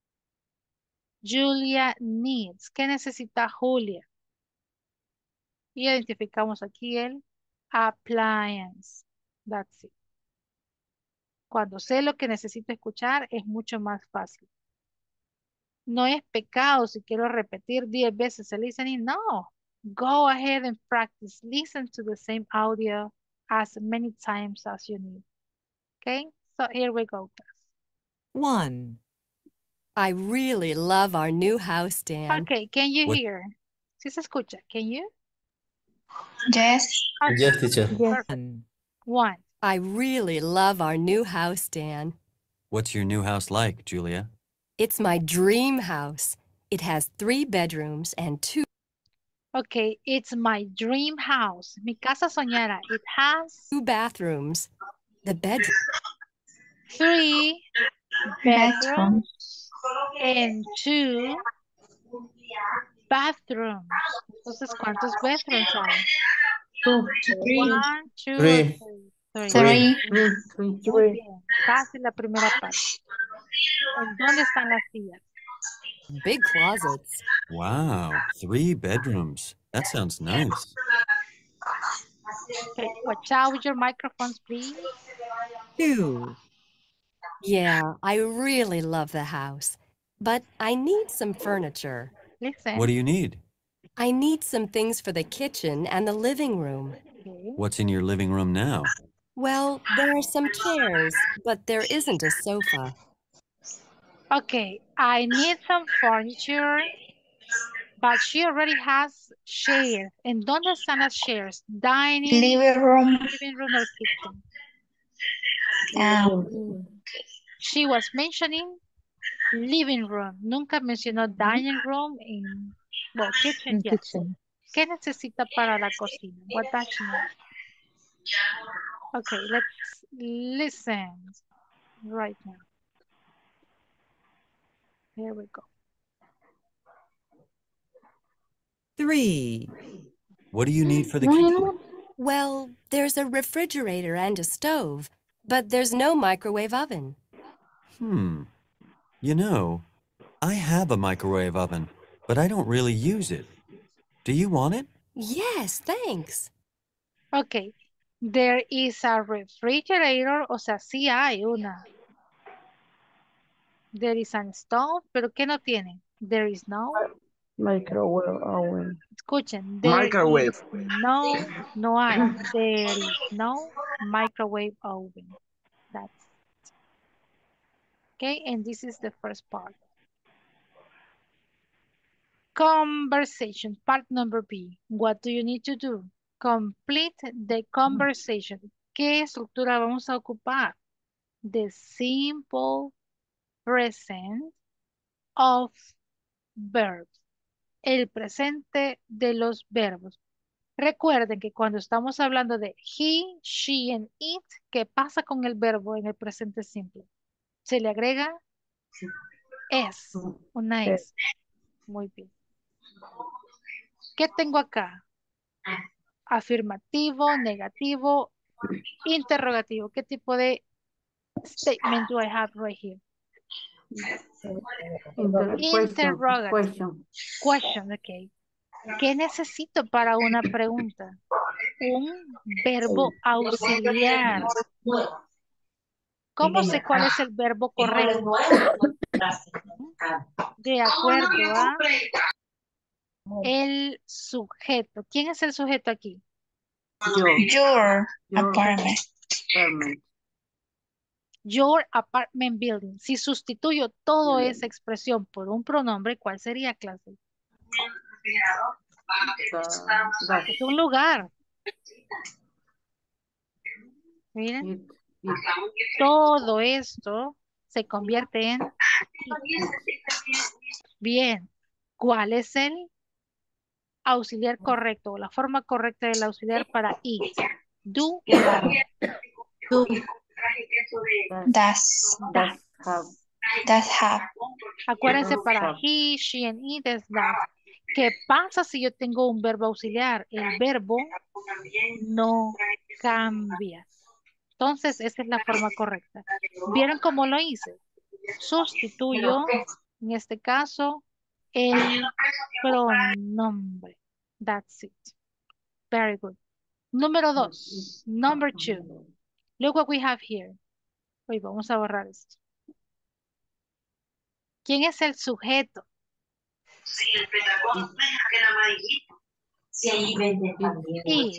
Julia needs. ¿Qué necesita Julia? Y identificamos aquí el appliance. That's it. Cuando sé lo que necesito escuchar es mucho más fácil. No es pecado si quiero repetir diez veces el listening. No. Go ahead and practice. Listen to the same audio as many times as you need. Okay? So here we go. One. I really love our new house, Dan. Okay, can you What- hear? ¿Sí se escucha? Can you? Yes. Okay, Yes, teacher. perfect. One. One. I really love our new house, Dan. What's your new house like, Julia? It's my dream house. It has three bedrooms and two. Okay, it's my dream house. Mi casa soñada. It has Two bathrooms. The bedroom. three bedrooms and two bathrooms. Entonces, ¿cuántos bathrooms hay? Two. One, two, Three. three. Three. Muy Three. bien. Casi la primera parte. ¿En dónde están las sillas? Big closets. Wow, three bedrooms. That sounds nice. Okay, watch out with your microphones, please. Two. Yeah, I really love the house. But I need some furniture. Listen. What do you need? I need some things for the kitchen and the living room. Okay. What's in your living room now? Well, there are some chairs, but there isn't a sofa. Okay, I need some furniture, but she already has chairs. ¿En dónde están las chairs? Dining, Living room. living room or kitchen? Um, She was mentioning living room. Nunca mencionó dining room en, well, kitchen, In yes. kitchen. ¿Qué necesita para la cocina? What does she need? Okay, let's listen right now. Here we go. Three. What do you need for the kitchen? Well, there's a refrigerator and a stove, but there's no microwave oven. Hmm. You know, I have a microwave oven, but I don't really use it. Do you want it? Yes, thanks. Okay, there is a refrigerator, o sea, sí hay una. There is a stove, pero ¿qué no tiene? There is no Microwave oven. Escuchen, there Microwave. is no, no hay, there is no microwave oven. That's okay, and this is the first part. Conversation, part number B. What do you need to do? Complete the conversation. ¿Qué estructura vamos a ocupar? The simple present of verbs. El presente de los verbos. Recuerden que cuando estamos hablando de he, she, and it, ¿qué pasa con el verbo en el presente simple? Se le agrega es, una es. Muy bien. ¿Qué tengo acá? Afirmativo, negativo, interrogativo. ¿Qué tipo de statement do I have right here? Interrogative. Question. Question, ok. ¿Qué necesito para una pregunta? Un verbo auxiliar. ¿Cómo sé cuál es el verbo correcto? De acuerdo a el sujeto. ¿Quién es el sujeto aquí? Your Your apartment. apartment. Your apartment building. Si sustituyo toda esa expresión por un pronombre, ¿cuál sería, clase? The- Es un lugar. Miren, it- it- todo esto se convierte en bien. ¿Cuál es el auxiliar correcto o la forma correcta del auxiliar para it? Do, have. Do. Does. Does. Does have. Does have. Acuérdense, Does para have. he, she, and it es that. ¿Qué pasa si yo tengo un verbo auxiliar? El verbo no cambia. Entonces, esa es la forma correcta. ¿Vieron cómo lo hice? Sustituyo, en este caso, el pronombre. That's it. Very good. Número dos. Number two. Look what we have here. Hoy vamos a borrar esto. ¿Quién es el sujeto? Sí, el Pentacón era amarillito. Sí, ahí vende también. Y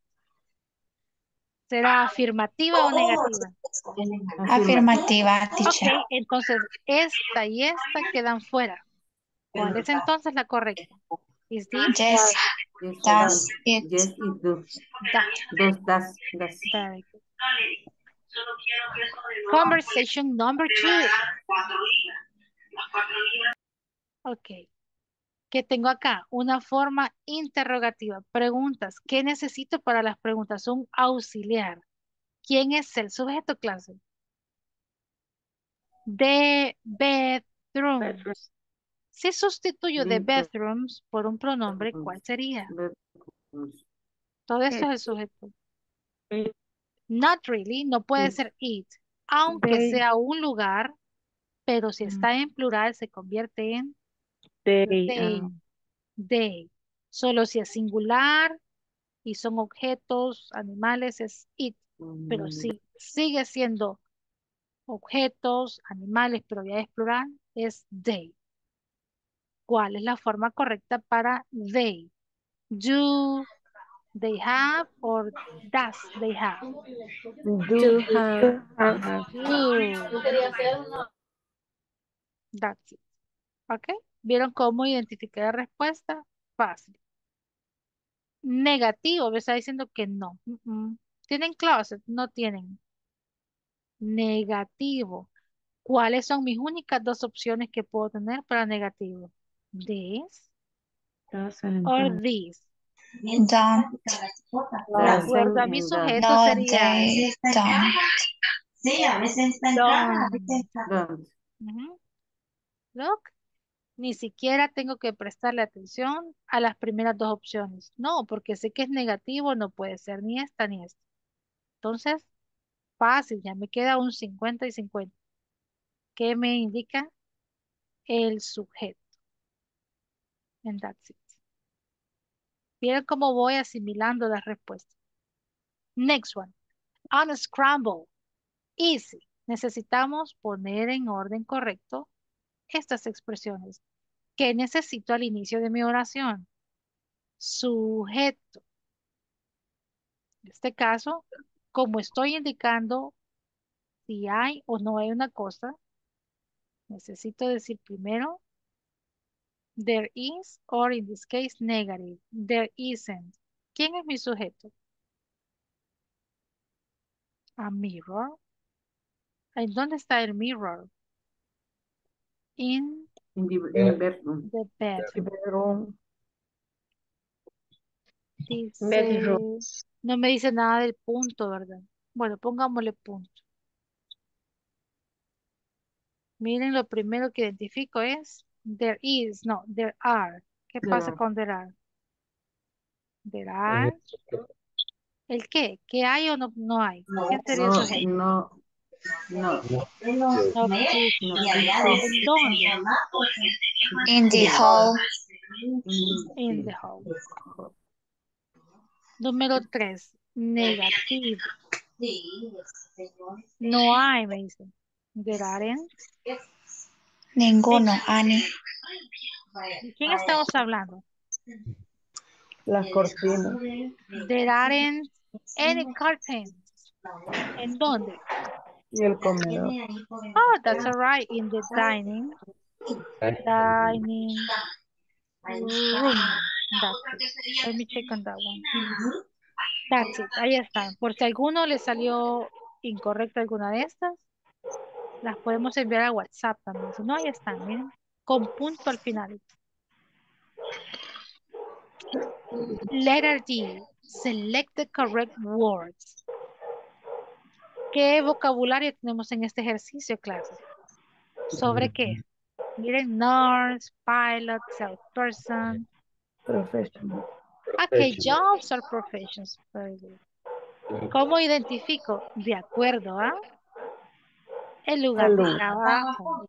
¿será afirmativa o negativa? Afirmativa, teacher. Ok, entonces esta y esta quedan fuera. ¿Cuál es entonces la correcta? Is this? Yes, Yes, does it it. Yes, it does. That. Does, does, does. Very good. Conversation number two. Ok. ¿Qué tengo acá? Una forma interrogativa. Preguntas. ¿Qué necesito para las preguntas? Un auxiliar. ¿Quién es el sujeto, clase? The bedrooms. Si sustituyo the The bedrooms por un pronombre, ¿cuál sería? bedrooms. Todo esto es el sujeto. Not really, no puede ser it. Aunque They. sea un lugar, pero si Mm. está en plural se convierte en They. they. ah, They. Solo si es singular y son objetos, animales, es it. Pero Mm, si sigue siendo objetos, animales, pero ya es plural, es they. ¿Cuál es la forma correcta para they? Do they have or does they have? Do have. have. Do. That's it. ¿Ok? ¿Vieron cómo identificar la respuesta? Fácil. Negativo, me está diciendo que no. Mm, mm. ¿Tienen closet? No tienen. Negativo. ¿Cuáles son mis únicas dos opciones que puedo tener para negativo? This Doesn't. or Don't. this. Don't. De acuerdo a mi and sujeto No, sería they don't. Sí, a veces está en don't. don't. Ujú. Look, ni siquiera tengo que prestarle atención a las primeras dos opciones. No, porque sé que es negativo, no puede ser ni esta ni esta. Entonces, fácil, ya me queda un cincuenta y cincuenta. ¿Qué me indica? El sujeto. And that's it. Miren cómo voy asimilando las respuestas. Next one. Unscramble. Easy. Necesitamos poner en orden correcto estas expresiones. ¿Qué necesito al inicio de mi oración? Sujeto. En este caso, como estoy indicando si hay o no hay una cosa, necesito decir primero there is, or in this case, negative. There isn't. ¿Quién es mi sujeto? A mirror. ¿En dónde está el mirror? In In the, in the bedroom. the bedroom. Bedroom. Dice, Bedroom. no me dice nada del punto, ¿verdad? Bueno, pongámosle punto. Miren, lo primero que identifico es there is, no, there are. ¿Qué There pasa are. con there are? There are. ¿El qué? ¿Qué hay o no, no hay? ¿Quién sería el No, sujeto? no, no. No future. ¿En dónde? In the hall. In the home. Número tres, negativo. No hay, me dicen. There aren't. Ninguno, Annie. ¿De quién estamos hablando? Las cortinas. There aren't any curtains. ¿En dónde? Y el comedor. Oh, that's all right. In the dining. Dining room. That's it. Let me check on that one. That's it. Ahí están. Por si a alguno le salió incorrecta alguna de estas, las podemos enviar a WhatsApp también. Si no, ahí están, miren. Con punto al final. Letter D. Select the correct words. ¿Qué vocabulario tenemos en este ejercicio, clase? ¿Sobre qué? Miren, nurse, pilot, salesperson. Professional. Okay, jobs or professions. Very good. ¿Cómo identifico? De acuerdo a el lugar de Salud. trabajo.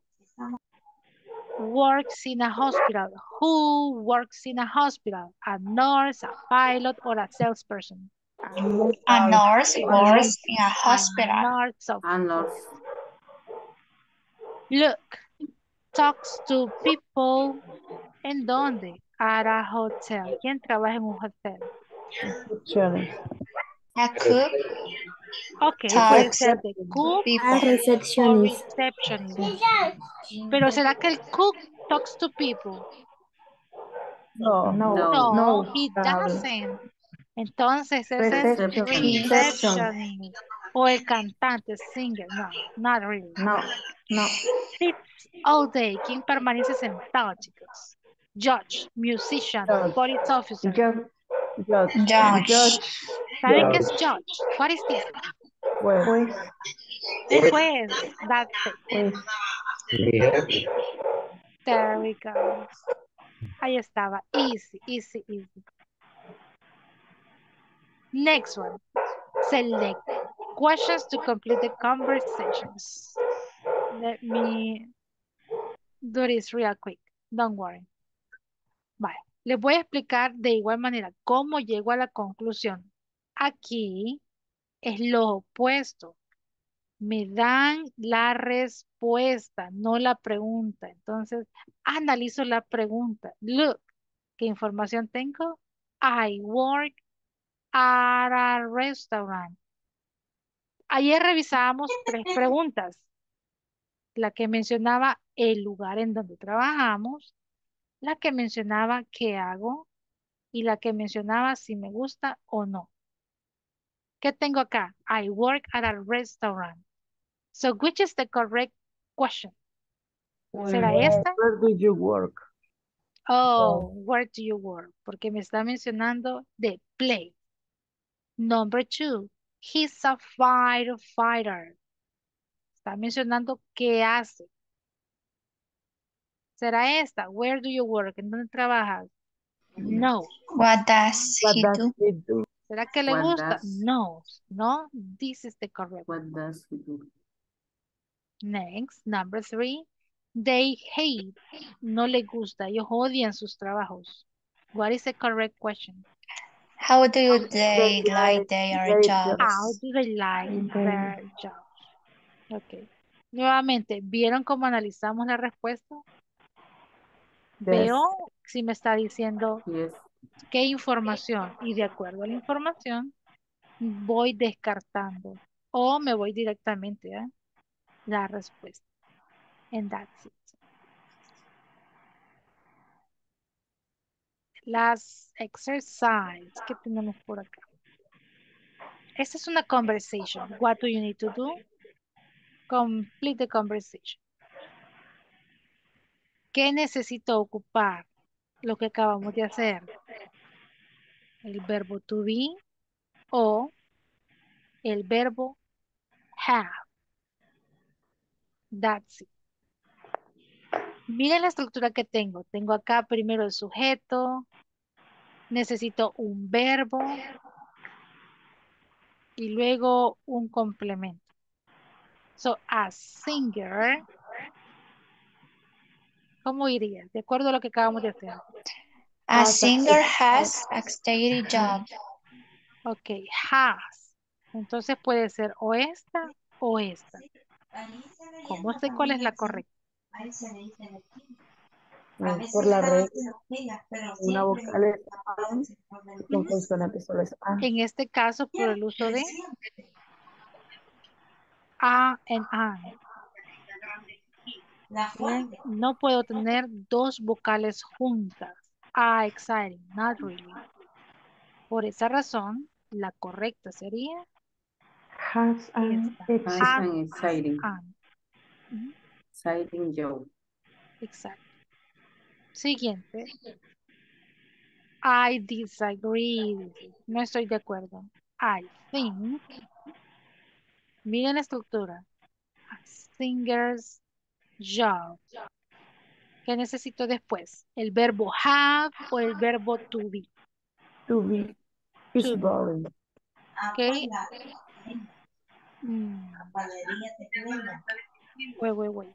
Works in a hospital. Who works in a hospital? A nurse, a pilot, or a salesperson? A nurse works in a hospital. A nurse of A nurse. Look, talks to people. ¿En dónde? At a hotel. ¿Quién trabaja en un hotel? Recepciones. A cook Ok, puede talks ser de cook people. o receptionist. Pero ¿será que el cook talks to people? No, no, No, no. he Habla. doesn't. Entonces ese es Reception. receptionist. O el cantante, singer. No, not really. No, no. Sits all day. ¿Quién permanece sentado, chicos? Judge, musician, Judge. police officer. Yo, Judge. Judge. ¿Saben qué es judge? What is this? Pues, pues, El juez. That's it. pues. There we go. Ahí estaba. Easy, easy, easy. Next one. Select questions to complete the conversations. Let me do this real quick. Don't worry. Vale. Les voy a explicar de igual manera cómo llego a la conclusión. Aquí es lo opuesto. Me dan la respuesta, no la pregunta. Entonces, analizo la pregunta. Look, ¿qué información tengo? I work at a restaurant. Ayer revisábamos tres preguntas. La que mencionaba el lugar en donde trabajamos, la que mencionaba qué hago y la que mencionaba si me gusta o no. ¿Qué tengo acá? I work at a restaurant. So, which is the correct question? ¿Será esta? where do you work? Oh, where do you work? Porque me está mencionando the place. Number two, he's a firefighter. Está mencionando qué hace. ¿Será esta? Where do you work? ¿En dónde trabajas? No. What does What he does do? he do? ¿Será que le What gusta? does- No. No, this is the correct. What does he do? Next, number three. They hate. No le gusta. Ellos odian sus trabajos. What is the correct question? How do they like their jobs? How do they like their jobs? Ok. Nuevamente, ¿vieron cómo analizamos la respuesta? Veo si me está diciendo Yes. qué información y de acuerdo a la información voy descartando o me voy directamente a la respuesta. And that's it. Las exercise que tenemos por acá. Esta es una conversation. What do you need to do? Complete the conversation. ¿Qué necesito ocupar? Lo que acabamos de hacer. El verbo to be o el verbo have. That's it. Miren la estructura que tengo. Tengo acá primero el sujeto. Necesito un verbo. Y luego un complemento. So, a singer. ¿Cómo iría? De acuerdo a lo que acabamos de hacer. A singer has a steady job. Ok, has. Entonces puede ser o esta o esta. ¿Cómo sé cuál es la correcta? Por la regla, una vocal es A y con consonante solo es A. En este caso, por el uso de a and an. Bien, no puedo tener dos vocales juntas. Ah, exciting, not really. Por esa razón, la correcta sería Has an esta. Has Have an exciting, an. Ujú, exciting job. exacto. Siguiente. I disagree. No estoy de acuerdo. I think. Miren la estructura. A singer's job. ¿Qué necesito después? ¿El verbo have o el verbo to be? To be is To be. boring. Ok. Mm. Wait, wait, wait.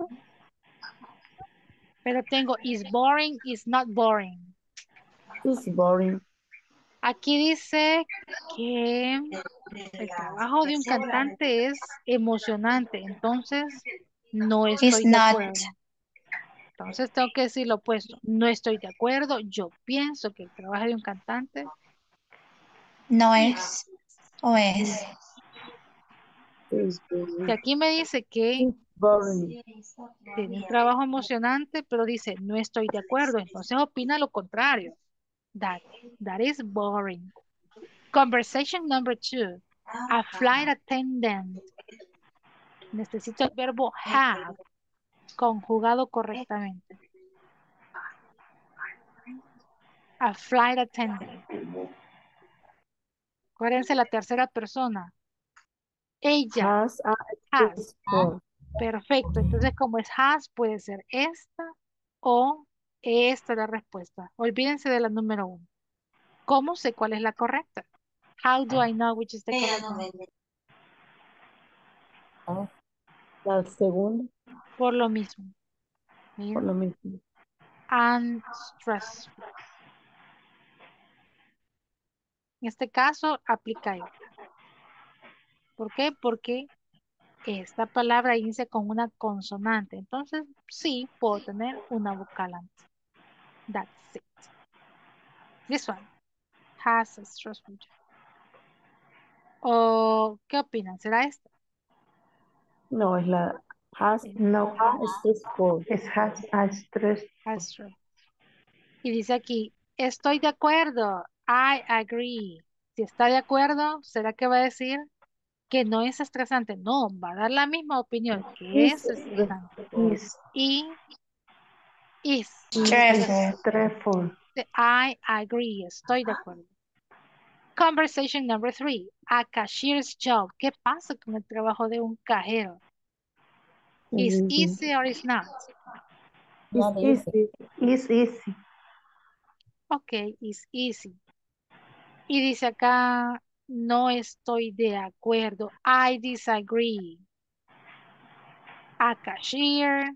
Pero tengo is boring, is not boring. Is boring. Aquí dice que el trabajo de un cantante es emocionante, entonces no Is estoy de not. acuerdo. Entonces tengo que decir lo opuesto. No estoy de acuerdo. Yo pienso que el trabajo de un cantante No es. O es. Is que aquí me dice que boring. tiene un trabajo emocionante, pero dice no estoy de acuerdo. Entonces opina lo contrario. That, that is boring. Conversation number two. A flight attendant. Necesito el verbo have conjugado correctamente. A flight attendant. Acuérdense la tercera persona. Ella. Has a Has. for. Perfecto. Entonces, como es has, puede ser esta o esta la respuesta. Olvídense de la número uno. ¿Cómo sé cuál es la correcta? How do I know which is the correct one? Ah, la segunda, Por lo mismo. por lo mismo. Unstressful. En este caso, aplica igual. ¿Por qué? Porque esta palabra inicia con una consonante. Entonces, sí, puedo tener una vocal antes. That's it. This one has a stressful job. ¿O qué opinan? ¿Será esta? No, es la has, no, a stressful. Es has a stress. Astro. Y dice aquí, estoy de acuerdo. I agree. Si está de acuerdo, ¿será que va a decir que no es estresante? No, va a dar la misma opinión, que Is es estresante. Is Y is. Stressful. stressful. I agree. Estoy de acuerdo. Conversation number three. A cashier's job. ¿Qué pasa con el trabajo de un cajero? Is easy or is not? Is easy. Is easy. Ok, is easy. Y dice acá, no estoy de acuerdo. I disagree. A cashier.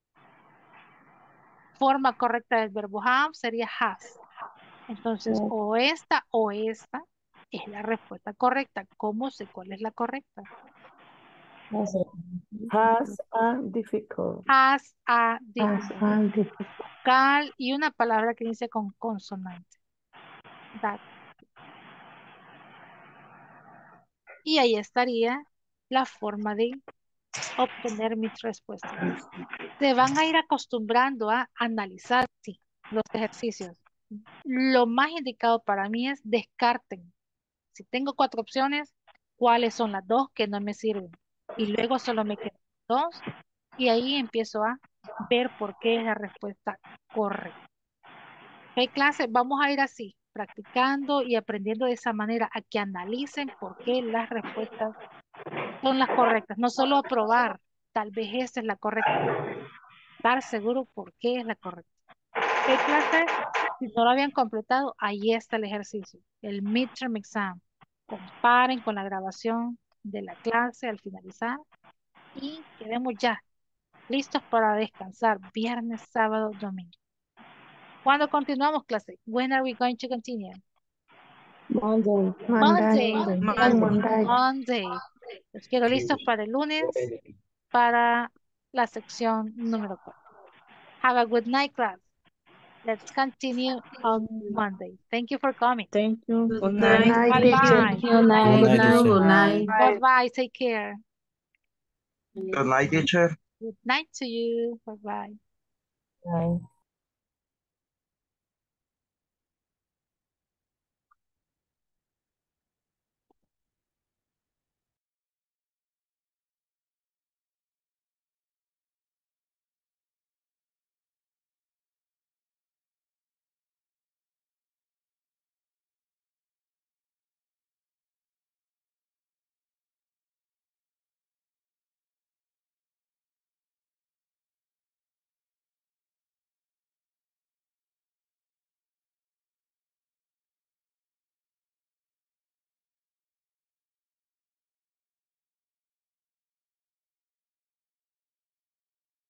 Forma correcta del verbo have sería has. Entonces, o esta o esta es la respuesta correcta. ¿Cómo sé cuál es la correcta? Has a difficult. Has a Has difficult. a difficult. Vocal y una palabra que dice con consonante. That. Y ahí estaría la forma de obtener mis respuestas. Se van a ir acostumbrando a analizar sí, los ejercicios. Lo más indicado para mí es descarten. Si tengo cuatro opciones, ¿cuáles son las dos que no me sirven? Y luego solo me quedan dos y ahí empiezo a ver por qué es la respuesta correcta. ¿Qué clase? Vamos a ir así, practicando y aprendiendo de esa manera a que analicen por qué las respuestas son las correctas. No solo aprobar, tal vez esta es la correcta. Estar seguro por qué es la correcta. ¿Qué clase? Si no lo habían completado, ahí está el ejercicio, el midterm exam. Comparen con la grabación de la clase al finalizar y quedemos ya listos para descansar viernes, sábado, domingo. ¿Cuándo continuamos clase? When are we going to continue? Monday. Monday. Monday. Monday. Monday. Monday. Los quiero listos para el lunes, para la sección número cuatro. Have a good night, class. Let's continue on Monday. Thank you for coming. Thank you. Good Good night. night. Bye Teacher. bye. Good night. Good night, teacher. Good night. Bye bye. Take care. Good night, teacher. Good night to you. Bye bye. Bye.